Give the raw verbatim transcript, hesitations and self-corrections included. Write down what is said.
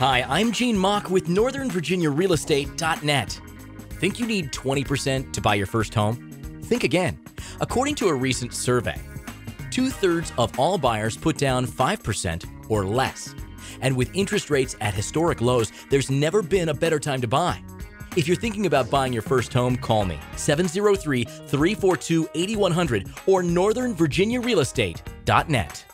Hi, I'm Gene Mock with Northern Virginia Real Estate dot net. Think you need twenty percent to buy your first home? Think again. According to a recent survey, two-thirds of all buyers put down five percent or less. And with interest rates at historic lows, there's never been a better time to buy. If you're thinking about buying your first home, call me, seven oh three, three four two, eight one zero zero or Northern Virginia Real Estate dot net.